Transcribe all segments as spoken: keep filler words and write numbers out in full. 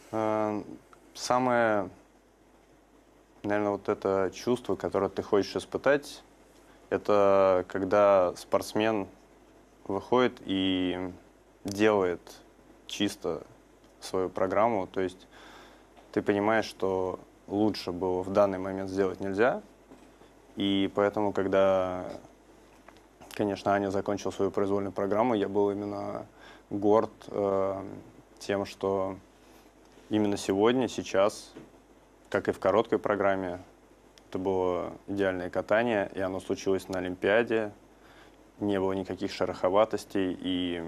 Э, Самое, наверное, вот это чувство, которое ты хочешь испытать, это когда спортсмен выходит и делает чисто свою программу. То есть ты понимаешь, что лучше было в данный момент сделать нельзя. И поэтому, когда, конечно, Аня закончила свою произвольную программу, я был именно горд э, тем, что именно сегодня, сейчас, как и в короткой программе, это было идеальное катание, и оно случилось на Олимпиаде. Не было никаких шероховатостей, и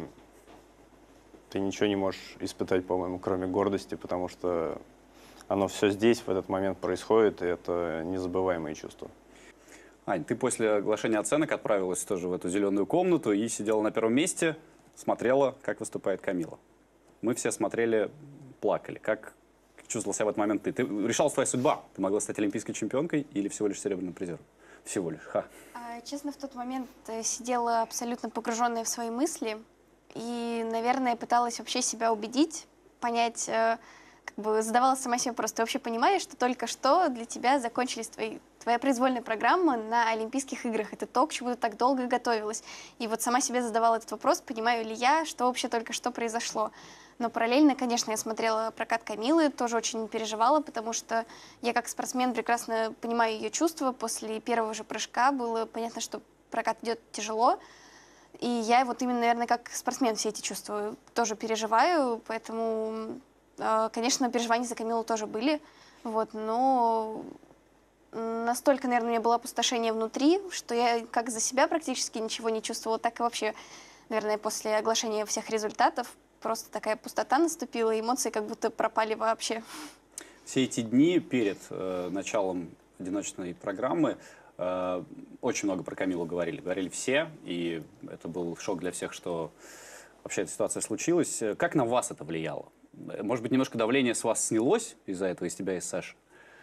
ты ничего не можешь испытать, по-моему, кроме гордости, потому что оно все здесь, в этот момент происходит, и это незабываемые чувства. Ань, ты после оглашения оценок отправилась тоже в эту зеленую комнату и сидела на первом месте, смотрела, как выступает Камила. Мы все смотрели, плакали. Как чувствовал себя в этот момент ты? Ты решалась твоя судьба. Ты могла стать олимпийской чемпионкой или всего лишь серебряным призером? Всего лишь. Ха. Честно, в тот момент сидела абсолютно погруженная в свои мысли. И, наверное, пыталась вообще себя убедить, понять, как бы задавала сама себе вопрос. Ты вообще понимаешь, что только что для тебя закончились твои, твоя произвольная программа на Олимпийских играх? Это то, к чему ты так долго готовилась. И вот сама себе задавала этот вопрос, понимаю ли я, что вообще только что произошло. Но параллельно, конечно, я смотрела прокат Камилы, тоже очень переживала, потому что я как спортсмен прекрасно понимаю ее чувства. После первого же прыжка было понятно, что прокат идет тяжело. И я вот именно, наверное, как спортсмен все эти чувства тоже переживаю. Поэтому, конечно, переживания за Камилу тоже были. Вот, но настолько, наверное, у меня было опустошение внутри, что я как за себя практически ничего не чувствовала, так и вообще, наверное, после оглашения всех результатов просто такая пустота наступила, эмоции как будто пропали вообще. Все эти дни перед э, началом одиночной программы э, очень много про Камилу говорили. Говорили все, и это был шок для всех, что вообще эта ситуация случилась. Как на вас это влияло? Может быть, немножко давление с вас снялось из-за этого, из тебя и Саши?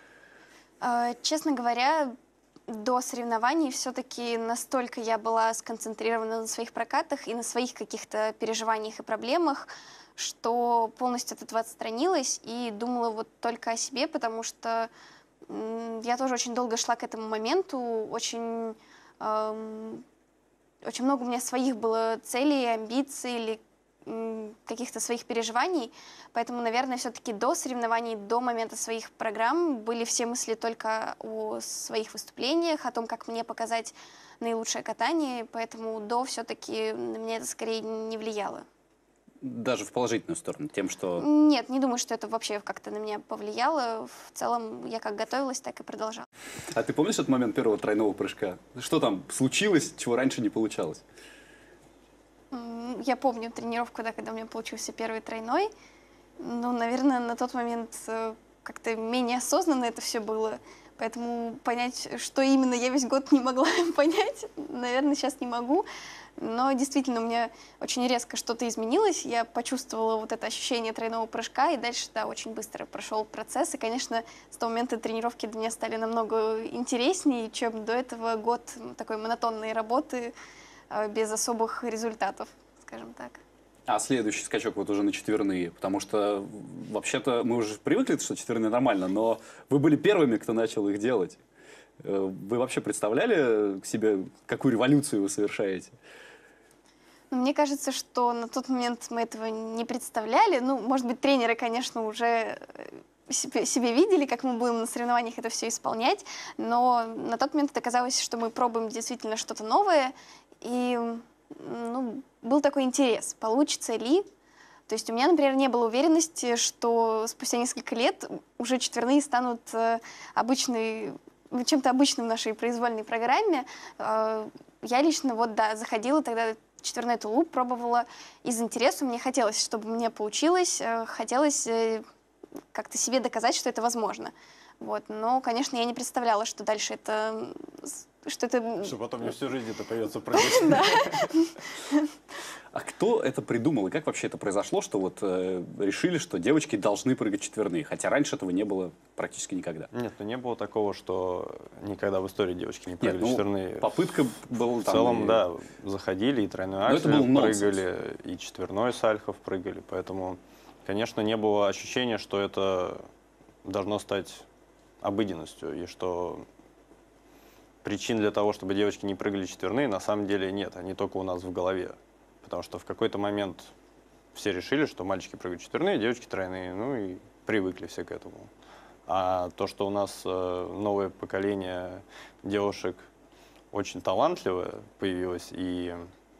Э, честно говоря, до соревнований все-таки настолько я была сконцентрирована на своих прокатах и на своих каких-то переживаниях и проблемах, что полностью от этого отстранилась и думала вот только о себе, потому что я тоже очень долго шла к этому моменту, очень, эм, очень много у меня своих было целей, амбиций или каких-то своих переживаний, поэтому, наверное, все-таки до соревнований, до момента своих программ были все мысли только о своих выступлениях, о том, как мне показать наилучшее катание, поэтому до все-таки на меня это скорее не влияло. Даже в положительную сторону, тем, что... Нет, не думаю, что это вообще как-то на меня повлияло. В целом, я как готовилась, так и продолжала. А ты помнишь этот момент первого тройного прыжка? Что там случилось, чего раньше не получалось? Я помню тренировку, да, когда у меня получился первый тройной. Ну, наверное, на тот момент как-то менее осознанно это все было. Поэтому понять, что именно я весь год не могла понять, наверное, сейчас не могу. Но действительно, у меня очень резко что-то изменилось. Я почувствовала вот это ощущение тройного прыжка, и дальше, да, очень быстро прошел процесс. И, конечно, с того момента тренировки для меня стали намного интереснее, чем до этого год такой монотонной работы без особых результатов, скажем так. А следующий скачок вот уже на четверные, потому что вообще-то мы уже привыкли, что четверные нормально, но вы были первыми, кто начал их делать. Вы вообще представляли себе, какую революцию вы совершаете? Мне кажется, что на тот момент мы этого не представляли. Ну, может быть, тренеры, конечно, уже себе, себе видели, как мы будем на соревнованиях это все исполнять, но на тот момент это казалось, что мы пробуем действительно что-то новое, и ну, был такой интерес, получится ли. То есть у меня, например, не было уверенности, что спустя несколько лет уже четверные станут обычной, чем-то обычным в нашей произвольной программе. Я лично вот, да, заходила тогда четверной тулуп, пробовала из интереса. Мне хотелось, чтобы мне получилось, хотелось как-то себе доказать, что это возможно. Вот. Но, конечно, я не представляла, что дальше это... Что, это... что потом не всю жизнь это придется прыгать. А кто это придумал и как вообще это произошло, что вот э, решили, что девочки должны прыгать четверные, хотя раньше этого не было практически никогда? Нет, ну не было такого, что никогда в истории девочки не прыгали Нет, ну, четверные. Попытка была в там. целом, и... да, заходили и тройной альфов прыгали, и четверной сальхов прыгали, поэтому, конечно, не было ощущения, что это должно стать обыденностью, и что причин для того, чтобы девочки не прыгали четверные, на самом деле нет, они только у нас в голове. Потому что в какой-то момент все решили, что мальчики прыгают четверные, девочки тройные, ну и привыкли все к этому. А то, что у нас э, новое поколение девушек очень талантливое появилось, и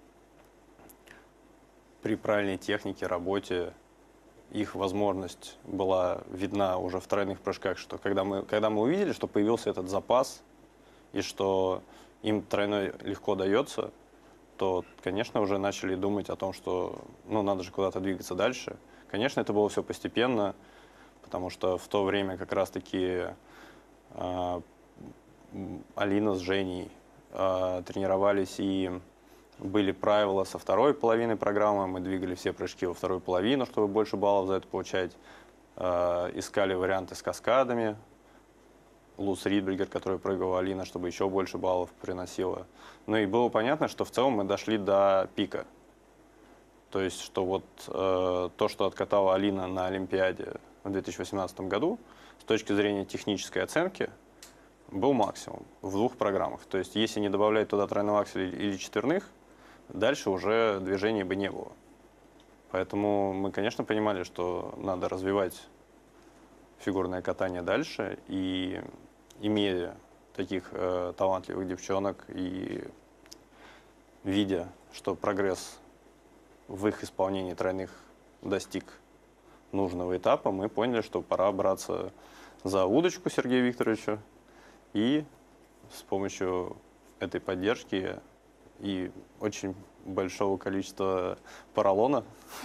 при правильной технике, работе их возможность была видна уже в тройных прыжках, что когда мы, когда мы увидели, что появился этот запас, и что им тройной легко дается, то, конечно, уже начали думать о том, что ну, надо же куда-то двигаться дальше. Конечно, это было все постепенно, потому что в то время как раз-таки э, Алина с Женей э, тренировались, и были правила со второй половины программы, мы двигали все прыжки во вторую половину, чтобы больше баллов за это получать. Э, искали варианты с каскадами. Луц Ридбергер, который прыгала Алина, чтобы еще больше баллов приносила. Ну и было понятно, что в целом мы дошли до пика. То есть, что вот э, то, что откатала Алина на Олимпиаде в две тысячи восемнадцатом году, с точки зрения технической оценки, был максимум в двух программах. То есть, если не добавлять туда тройного акселя или четверных, дальше уже движений бы не было. Поэтому мы, конечно, понимали, что надо развивать фигурное катание дальше, и имея таких э, талантливых девчонок и видя, что прогресс в их исполнении тройных достиг нужного этапа, мы поняли, что пора браться за удочку Сергея Викторовича и с помощью этой поддержки и очень большого количества поролона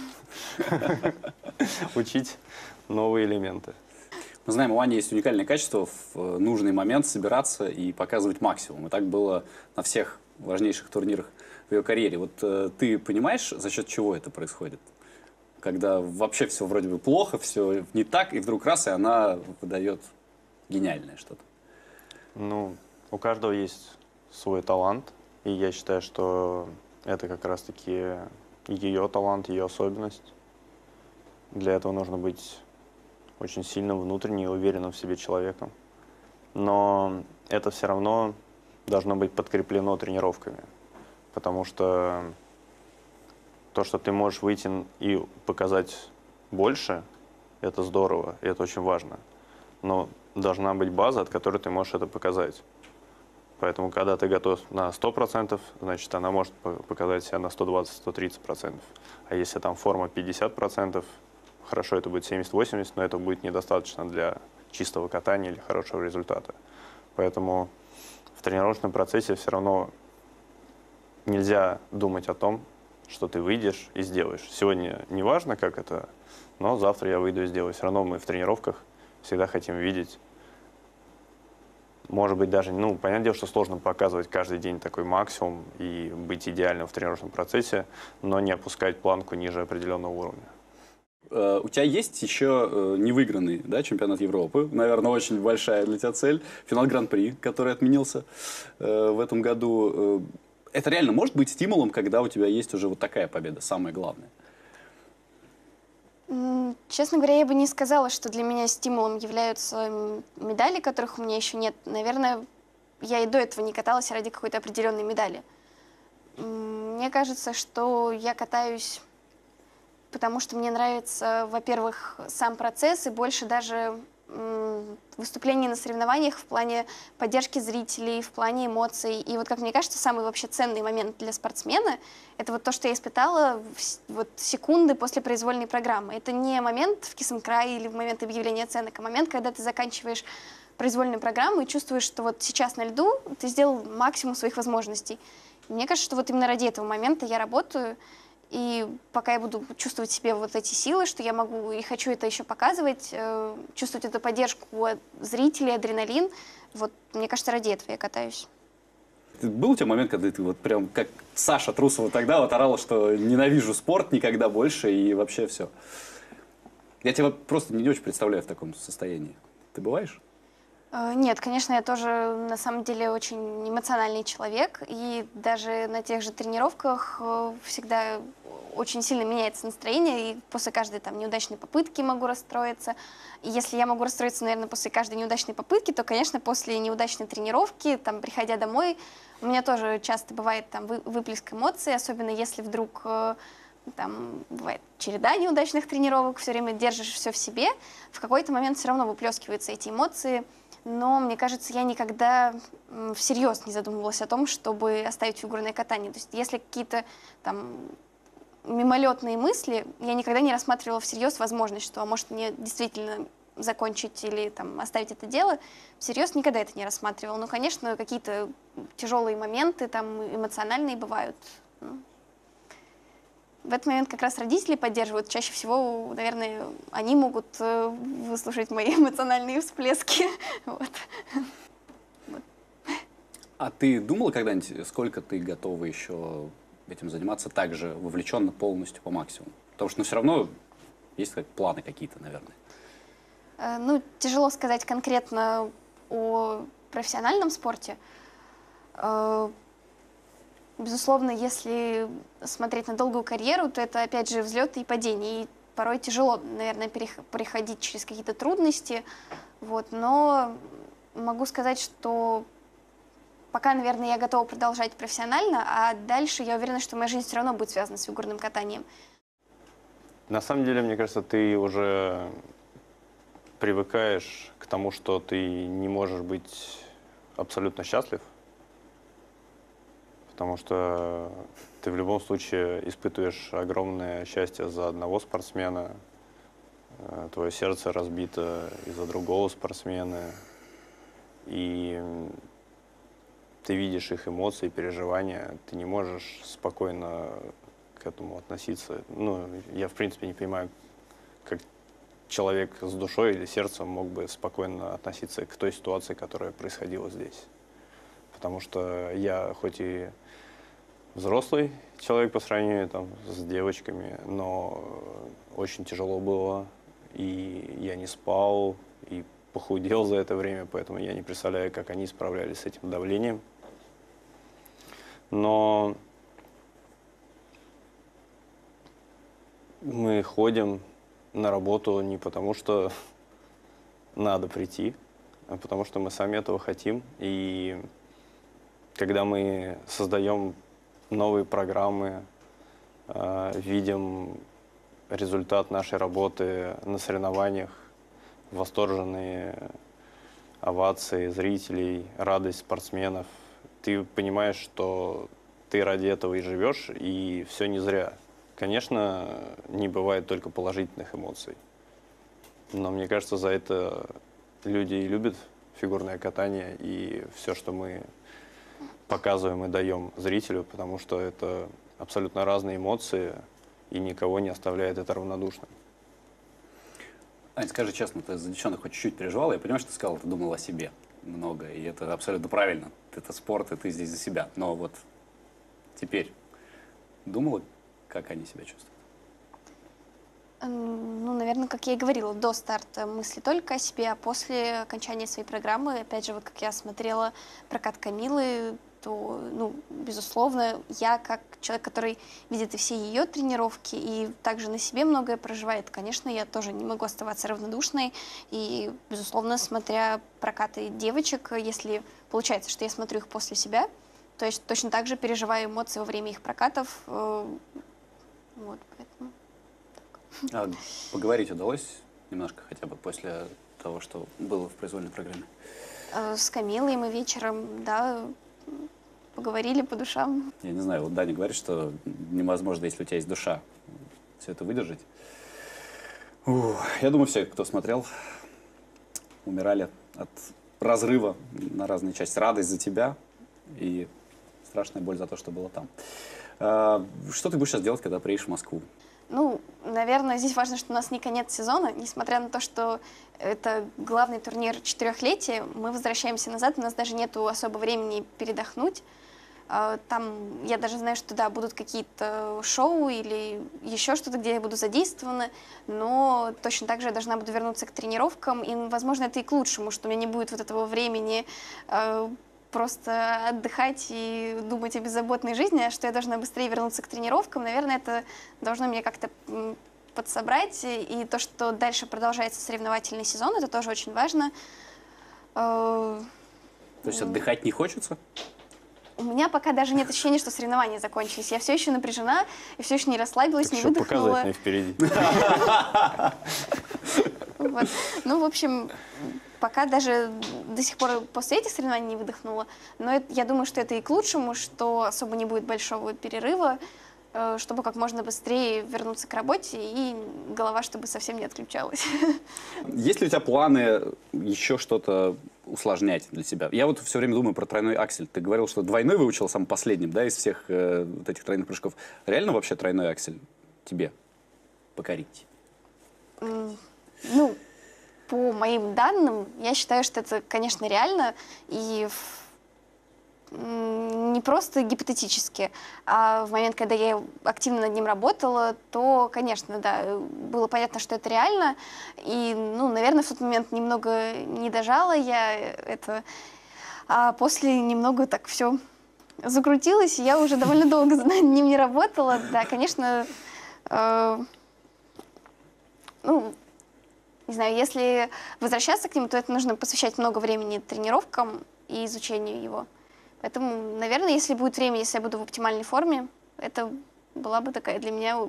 учить новые элементы. Мы знаем, у Ани есть уникальное качество в нужный момент собираться и показывать максимум. И так было на всех важнейших турнирах в ее карьере. Вот э, ты понимаешь, за счет чего это происходит? Когда вообще все вроде бы плохо, все не так, и вдруг раз, и она выдает гениальное что-то. Ну, у каждого есть свой талант, и я считаю, что это как раз-таки ее талант, ее особенность. Для этого нужно быть очень сильным, внутренне и уверенным в себе человеком. Но это все равно должно быть подкреплено тренировками. Потому что то, что ты можешь выйти и показать больше, это здорово, и это очень важно. Но должна быть база, от которой ты можешь это показать. Поэтому, когда ты готов на сто процентов, значит, она может показать себя на сто двадцать — сто тридцать процентов. А если там форма пятьдесят процентов, хорошо, это будет семьдесят-восемьдесят, но это будет недостаточно для чистого катания или хорошего результата. Поэтому в тренировочном процессе все равно нельзя думать о том, что ты выйдешь и сделаешь. Сегодня не важно, как это, но завтра я выйду и сделаю. Все равно мы в тренировках всегда хотим видеть, может быть, даже, ну, понятное дело, что сложно показывать каждый день такой максимум и быть идеальным в тренировочном процессе, но не опускать планку ниже определенного уровня. У тебя есть еще невыигранный, да, чемпионат Европы, наверное, очень большая для тебя цель, финал Гран-при, который отменился э, в этом году. Это реально может быть стимулом, когда у тебя есть уже вот такая победа, самое главное? Честно говоря, я бы не сказала, что для меня стимулом являются медали, которых у меня еще нет. Наверное, я и до этого не каталась ради какой-то определенной медали. Мне кажется, что я катаюсь, потому что мне нравится, во-первых, сам процесс и больше даже выступлений на соревнованиях в плане поддержки зрителей, в плане эмоций. И вот, как мне кажется, самый вообще ценный момент для спортсмена — это вот то, что я испытала вот секунды после произвольной программы. Это не момент в кисом-крае или в момент объявления оценок, а момент, когда ты заканчиваешь произвольную программу и чувствуешь, что вот сейчас на льду ты сделал максимум своих возможностей. И мне кажется, что вот именно ради этого момента я работаю. И пока я буду чувствовать в себе вот эти силы, что я могу и хочу это еще показывать, э, чувствовать эту поддержку от зрителей, адреналин, вот мне кажется, ради этого я катаюсь. Был у тебя момент, когда ты вот прям как Саша Трусова тогда вот орала, что ненавижу спорт никогда больше и вообще все? Я тебя просто не очень представляю в таком состоянии. Ты бываешь? Э, Нет, конечно, я тоже на самом деле очень эмоциональный человек, и даже на тех же тренировках э, всегда очень сильно меняется настроение, и после каждой там неудачной попытки могу расстроиться. И если я могу расстроиться, наверное, после каждой неудачной попытки, то, конечно, после неудачной тренировки, там, приходя домой, у меня тоже часто бывает там вы- выплеск эмоций, особенно если вдруг э, там бывает череда неудачных тренировок, все время держишь все в себе, в какой-то момент все равно выплескиваются эти эмоции. Но, мне кажется, я никогда м, всерьез не задумывалась о том, чтобы оставить фигурное катание. То есть если какие-то там мимолетные мысли, я никогда не рассматривала всерьез возможность, что, а может, мне действительно закончить или там оставить это дело. Всерьез никогда это не рассматривала. Ну, конечно, какие-то тяжелые моменты там эмоциональные бывают. Ну, в этот момент как раз родители поддерживают. Чаще всего, наверное, они могут э, выслушать мои эмоциональные всплески. Вот. А ты думала когда-нибудь, сколько ты готова еще этим заниматься так же вовлеченно полностью по максимуму? Потому что, ну, все равно есть как, планы какие-то, наверное. Э, Ну, тяжело сказать конкретно о профессиональном спорте. Э, Безусловно, если смотреть на долгую карьеру, то это, опять же, взлеты и падения. И порой тяжело, наверное, перех- переходить через какие-то трудности. Вот. Но могу сказать, что пока, наверное, я готова продолжать профессионально, а дальше я уверена, что моя жизнь все равно будет связана с фигурным катанием. На самом деле, мне кажется, ты уже привыкаешь к тому, что ты не можешь быть абсолютно счастлив, потому что ты в любом случае испытываешь огромное счастье за одного спортсмена, э, твое сердце разбито из-за другого спортсмена, и ты видишь их эмоции, переживания, ты не можешь спокойно к этому относиться. Ну, я, в принципе, не понимаю, как человек с душой или сердцем мог бы спокойно относиться к той ситуации, которая происходила здесь. Потому что я хоть и взрослый человек по сравнению там, с девочками, но очень тяжело было, и я не спал, и похудел за это время, поэтому я не представляю, как они справлялись с этим давлением. Но мы ходим на работу не потому, что надо прийти, а потому что мы сами этого хотим. И когда мы создаем новые программы, э, видим результат нашей работы на соревнованиях, восторженные овации зрителей, радость спортсменов, ты понимаешь, что ты ради этого и живешь, и все не зря. Конечно, не бывает только положительных эмоций, но мне кажется, за это люди и любят фигурное катание и все, что мы показываем и даем зрителю, потому что это абсолютно разные эмоции, и никого не оставляет это равнодушным. Ань, скажи честно, ты за девчонок хоть чуть-чуть переживала? Я понимаю, что ты сказал, ты думал о себе много, и это абсолютно правильно. Это спорт, и ты здесь за себя. Но вот теперь думала, как они себя чувствуют? Эм, Ну, наверное, как я и говорила, до старта мысли только о себе, а после окончания своей программы, опять же, вот как я смотрела прокат Камилы, то, ну, безусловно, я как человек, который видит и все ее тренировки, и также на себе многое проживает, конечно, я тоже не могу оставаться равнодушной, и, безусловно, смотря прокаты девочек, если получается, что я смотрю их после себя, то есть точно так же переживаю эмоции во время их прокатов, э, вот, поэтому... А поговорить удалось немножко хотя бы после того, что было в произвольной программе? Э, С Камилой мы вечером, да, поговорили по душам. Я не знаю, вот Даня говорит, что невозможно, если у тебя есть душа, все это выдержать. Ух, я думаю, все, кто смотрел, умирали от разрыва на разные части. Радость за тебя и страшная боль за то, что было там. А, что ты будешь сейчас делать, когда приедешь в Москву? Ну, наверное, здесь важно, что у нас не конец сезона, несмотря на то, что это главный турнир четырехлетия, мы возвращаемся назад, у нас даже нету особо времени передохнуть. Э, Там, я даже знаю, что, да, будут какие-то шоу или еще что-то, где я буду задействована, но точно так же я должна буду вернуться к тренировкам, и, возможно, это и к лучшему, что у меня не будет вот этого времени э, просто отдыхать и думать о беззаботной жизни, а что я должна быстрее вернуться к тренировкам. Наверное, это должно меня как-то м, подсобрать. И то, что дальше продолжается соревновательный сезон, это тоже очень важно. Э, То есть отдыхать не хочется? У меня пока даже нет ощущения, что соревнования закончились. Я все еще напряжена, и все еще не расслабилась, Так не что выдохнула. показать мне впереди. Вот. Ну, в общем, пока даже до сих пор после этих соревнований не выдохнула. Но это, я думаю, что это и к лучшему, что особо не будет большого перерыва, э, чтобы как можно быстрее вернуться к работе, и голова чтобы совсем не отключалась. Есть ли у тебя планы еще что-то усложнять для себя? Я вот все время думаю про тройной аксель. Ты говорил, что двойной выучил самым последним, да, из всех э, вот этих тройных прыжков. Реально вообще тройной аксель тебе покорить? М, Ну, по моим данным, я считаю, что это, конечно, реально, и в- м, не просто гипотетически, а в момент, когда я активно над ним работала, то, конечно, да, было понятно, что это реально, и, ну, наверное, в тот момент немного не дожала я это, а после немного так все закрутилось, и я уже довольно долго над ним не работала, да, конечно, э, ну, не знаю, если возвращаться к нему, то это нужно посвящать много времени тренировкам и изучению его. Поэтому, наверное, если будет время, если я буду в оптимальной форме, это была бы такая для меня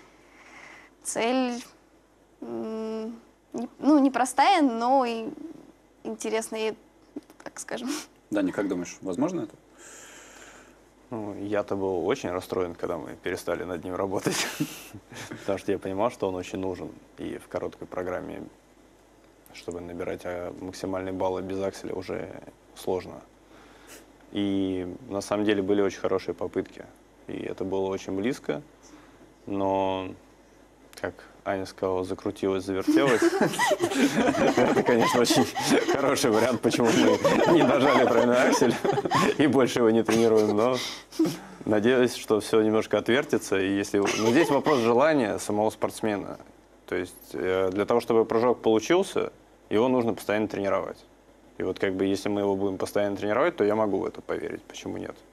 цель, м, не- ну, непростая, но и интересная, так скажем. Даня, как думаешь, возможно это? Ну, я-то был очень расстроен, когда мы перестали над ним работать, потому что я понимал, что он очень нужен. И в короткой программе, чтобы набирать а, максимальные баллы без акселя, уже сложно. И на самом деле были очень хорошие попытки. И это было очень близко, но, как Аня сказала, закрутилось, завертелось. Это, конечно, очень хороший вариант, почему мы не дожали тройной аксель и больше его не тренируем, но надеюсь, что все немножко отвертится. И если... Но здесь вопрос желания самого спортсмена. То есть э, для того, чтобы прыжок получился, его нужно постоянно тренировать. И вот как бы если мы его будем постоянно тренировать, то я могу в это поверить. Почему нет?